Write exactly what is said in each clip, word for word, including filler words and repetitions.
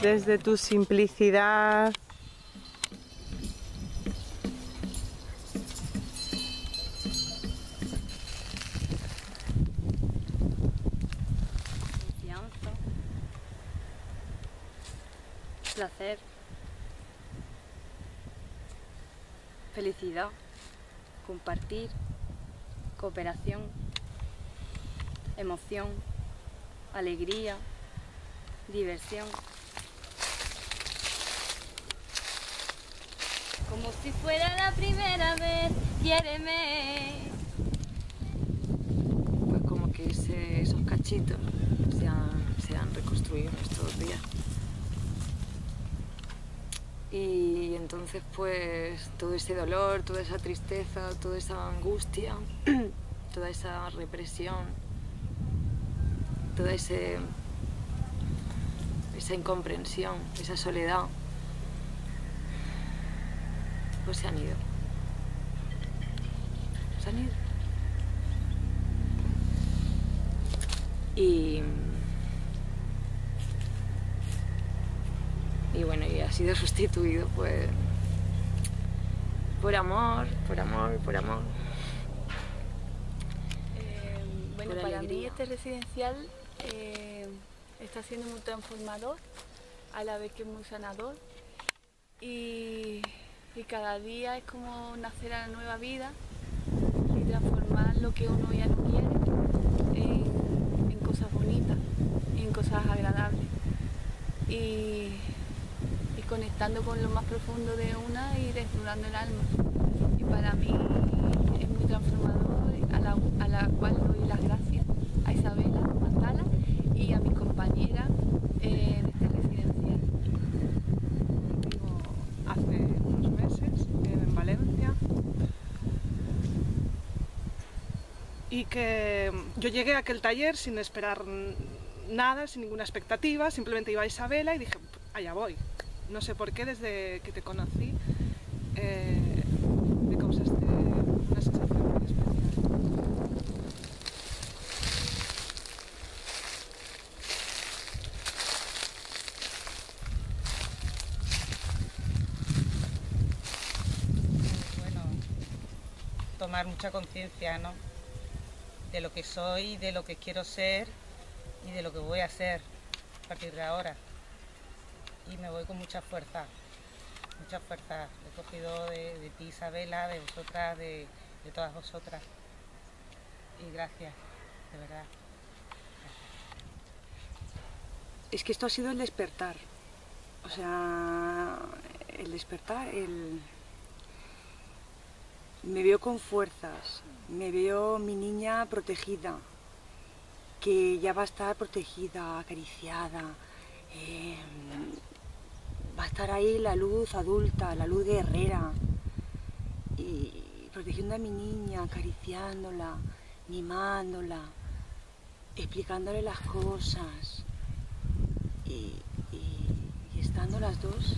desde tu simplicidad. Confianza, placer, felicidad, compartir, cooperación, emoción, alegría, diversión. Como si fuera la primera vez, quiéreme. Pues como que ese, esos cachitos se han, se han reconstruido en estos días. Y entonces pues todo ese dolor, toda esa tristeza, toda esa angustia, toda esa represión, toda ese, esa incomprensión, esa soledad, pues se han ido. Se han ido. Y, y bueno, y ha sido sustituido pues por amor, por amor, por amor. Eh, bueno, por para alegría. mí este residencial eh, está siendo muy transformador, a la vez que muy sanador. Y, y cada día es como nacer a la nueva vida y transformar lo que uno ya no quiere en, en cosas bonitas y en cosas agradables. Y, y conectando con lo más profundo de una y desnudando el alma. Y para mí es muy transformador, a la, a la cual doy las gracias a Isabela Matala y a mis compañeras eh, de este residencial. Vivo hace unos meses en Valencia y que yo llegué a aquel taller sin esperar nada, sin ninguna expectativa, simplemente iba a Isabela y dije, allá voy. No sé por qué, desde que te conocí eh, me causaste una sensación muy especial. Bueno, tomar mucha conciencia, ¿no? De lo que soy, de lo que quiero ser y de lo que voy a hacer a partir de ahora. Y me voy con mucha fuerza, mucha fuerza. He cogido de, de ti, Isabela, de vosotras, de, de todas vosotras. Y gracias, de verdad. Es que esto ha sido el despertar. O sea, el despertar, el... me veo con fuerzas, me veo mi niña protegida, que ya va a estar protegida, acariciada, eh, va a estar ahí la luz adulta, la luz guerrera, y protegiendo a mi niña, acariciándola, mimándola, explicándole las cosas, y, y, y estando las dos.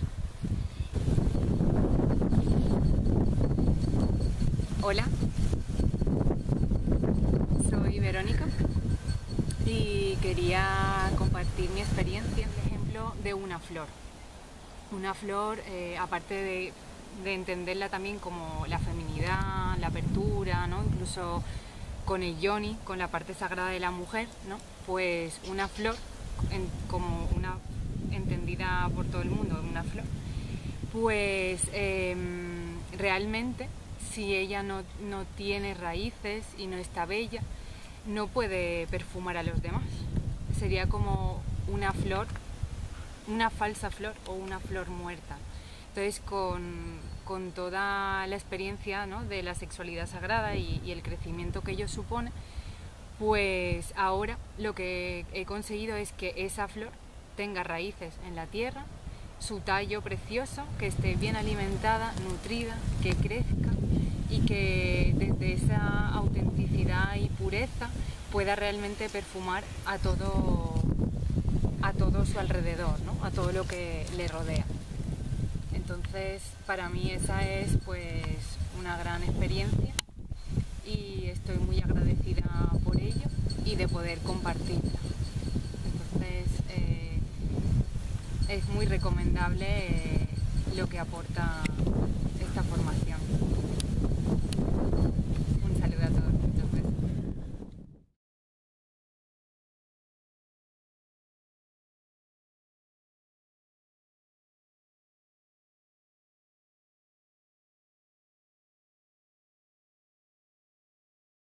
Hola, soy Verónica y quería compartir mi experiencia, por ejemplo, de una flor. Una flor, eh, aparte de, de entenderla también como la feminidad, la apertura, ¿no? Incluso con el yoni, con la parte sagrada de la mujer, ¿no? Pues una flor, en, como una entendida por todo el mundo, una flor, pues eh, realmente, si ella no, no tiene raíces y no está bella, no puede perfumar a los demás. Sería como una flor, una falsa flor o una flor muerta. Entonces, con, con toda la experiencia, ¿no?, de la sexualidad sagrada y, y el crecimiento que ello supone, pues ahora lo que he conseguido es que esa flor tenga raíces en la tierra, su tallo precioso, que esté bien alimentada, nutrida, que crezca, y que desde esa autenticidad y pureza pueda realmente perfumar a todo, a todo su alrededor, ¿no? A todo lo que le rodea. Entonces, para mí esa es pues una gran experiencia y estoy muy agradecida por ello y de poder compartirla. Entonces, eh, es muy recomendable eh, lo que aporta